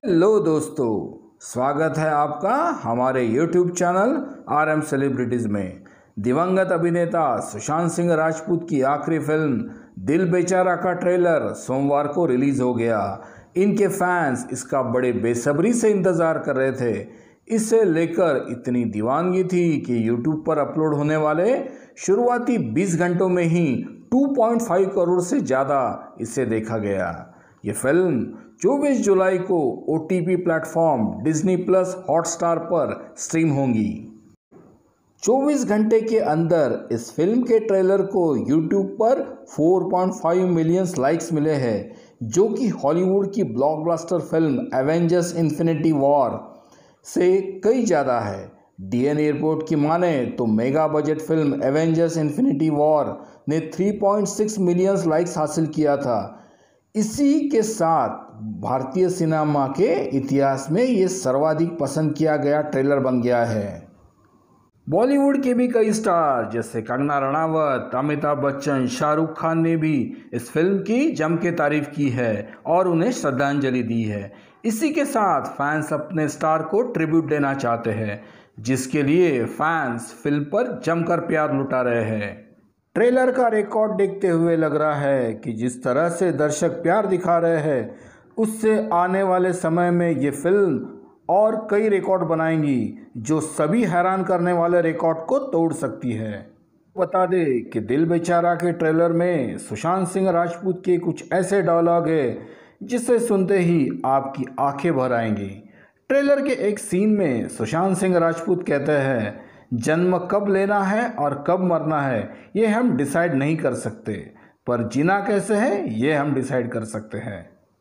Hello दोस्तों, स्वागत है आपका हमारे YouTube चैनल RM सेलिब्रिटीज़ में। दिवंगत अभिनेता सुशांत सिंह राजपूत की आखिरी फिल्म दिल बेचारा का ट्रेलर सोमवार को रिलीज़ हो गया। इनके फैंस इसका बड़े बेसब्री से इंतज़ार कर रहे थे। इसे लेकर इतनी दीवानगी थी कि YouTube पर अपलोड होने वाले शुरुआती 20 घंटों में ही 2.5 करोड़ से ज़्यादा इसे देखा गया। ये फिल्म 24 जुलाई को OTT platform Disney plus Hotstar पर स्ट्रीम होंगी। 24 घंटे के अंदर इस फिल्म के ट्रेलर को YouTube पर 4.5 मिलियन लाइक्स मिले हैं, जो कि हॉलीवुड की blockbuster film Avengers Infinity War से कई ज़्यादा है। DNA रिपोर्ट की माने तो mega budget film Avengers Infinity War ने 3.6 मिलियन लाइक्स हासिल किया था। इसी के साथ भारतीय सिनेमा के इतिहास में ये सर्वाधिक पसंद किया गया ट्रेलर बन गया है। बॉलीवुड के भी कई स्टार जैसे कंगना रनावत, अमिताभ बच्चन, शाहरुख खान ने भी इस फिल्म की जम के तारीफ की है और उन्हें श्रद्धांजलि दी है। इसी के साथ फैंस अपने स्टार को ट्रिब्यूट देना चाहते हैं, जिसके लिए फैंस फिल्म पर जमकर प्यार लुटा रहे हैं। ट्रेलर का रिकॉर्ड देखते हुए लग रहा है कि जिस तरह से दर्शक प्यार दिखा रहे हैं, उससे आने वाले समय में ये फिल्म और कई रिकॉर्ड बनाएंगी, जो सभी हैरान करने वाले रिकॉर्ड को तोड़ सकती है। बता दें कि दिल बेचारा के ट्रेलर में सुशांत सिंह राजपूत के कुछ ऐसे डायलॉग है जिसे सुनते ही आपकी आंखें भर आएंगी। ट्रेलर के एक सीन में सुशांत सिंह राजपूत कहते हैं, जन्म कब लेना है और कब मरना है ये हम डिसाइड नहीं कर सकते, पर जीना कैसे है ये हम डिसाइड कर सकते हैं।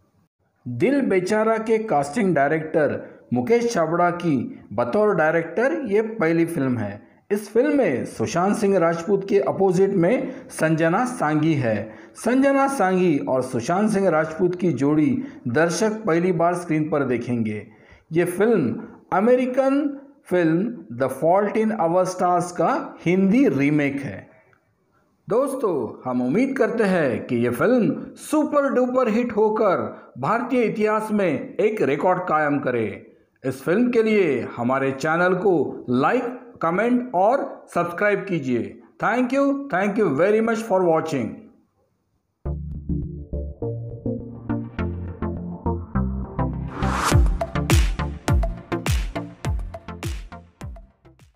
दिल बेचारा के कास्टिंग डायरेक्टर मुकेश छाबड़ा की बतौर डायरेक्टर ये पहली फिल्म है। इस फिल्म में सुशांत सिंह राजपूत के अपोजिट में संजना सांगी है। संजना सांगी और सुशांत सिंह राजपूत की जोड़ी दर्शक पहली बार स्क्रीन पर देखेंगे। ये film American film The Fault in Our Stars का हिंदी रीमेक है। दोस्तों, हम उम्मीद करते हैं कि यह फिल्म सुपर डुपर हिट होकर भारतीय इतिहास में एक रिकॉर्ड कायम करे। इस फिल्म के लिए हमारे चैनल को लाइक, कमेंट और सब्सक्राइब कीजिए। Thank you very much for watching.